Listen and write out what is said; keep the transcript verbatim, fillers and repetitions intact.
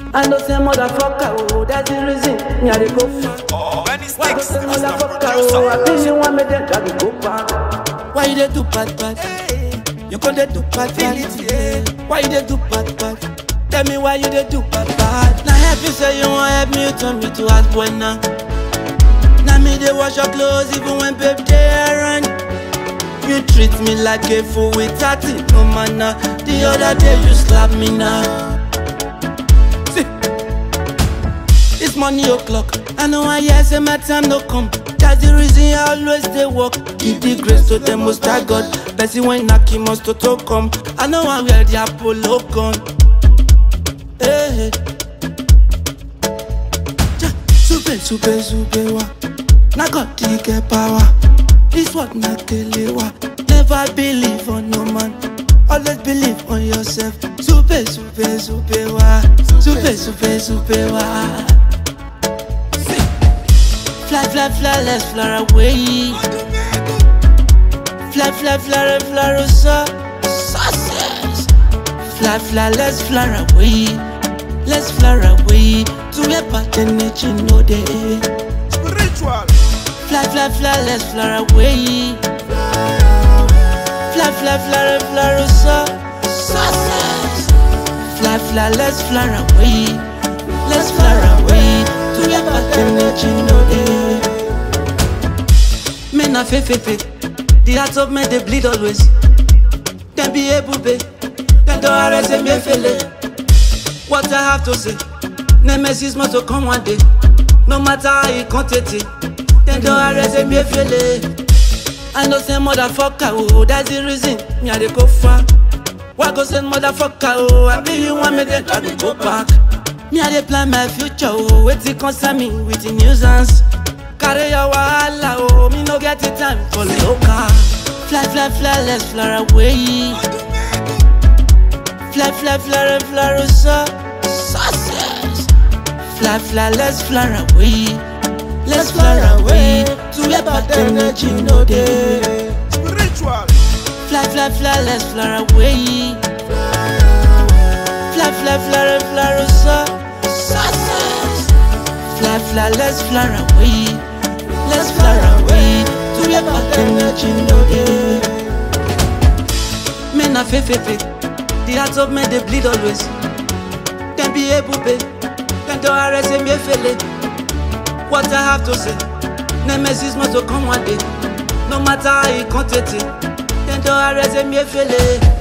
I know say motherfucker, oh, that's the reason me I dey go far. Oh, when it's Why go sticks, say it's the motherfucker, oh, I producer. think you want me then I dey go back. Why you dey do bad bad? You come dey do bad bad. Why you dey do bad bad? Tell me why you dey do bad bad. Now help you say you want help me, you turn me to hard boy now. Now me dey wash your clothes even when babe dey around. You treat me like a fool with thirty no manner. The other day you slap me now. See, it's money o'clock. I know I hear say my time no come. That's the reason I always dey work. Give the grace to the most high God. Person when knock him must to come. I know I wear the Apollo gun. Hey, super, super, super wa. Na God get power. This what na kelewa. Never believe on no man. Always believe on yourself. Super, super, super wa. Super, super, super wa. Fly, fly, fly, let's fly away. Fly, fly, fly, fly, rosa. Success. Fly, fly, let's fly away. Let's fly away. To a pattern that you know day. Spiritual. Fly, fly, fly, let's fly away. Fly, fly, fly, fly, rosa. Success. Fly, fly, let's fly away. Let's fly away. To a pattern that you know day. Men are fe fe fe. The heart of men they bleed always. Then be able be. Then don't arrest Emefiele. What I have to say. Nemesis must come one day. No matter how he content it. Then don't arrest Emefiele. I know say motherfucker, oh, that's the reason me I dey go far. Why go say motherfucker, oh, I be you want me then I dey go back. Me I dey plan my future, oh, wait till concern me with the nuisance. Carry your wahala, oh, me no get the time for local. Fly, fly, fly, let's fly away. Fly, fly, fly, fly, rosa. Success. Fly, fly, let's fly away. Let's fly away. To a pattern that you know day. Spiritual. Fly, fly, fly, let's fly away. Fly, fly, fly, fly, rosa. Success. Fly, fly, let's fly away. Let's fly away. To a pattern that you know day. Men are fe fe fe. The heart of men they bleed always. Then be able be. Then don't arrest Emefiele. What I have to say. Nemesis must come one day. No matter how he content it. Then don't arrest Emefiele.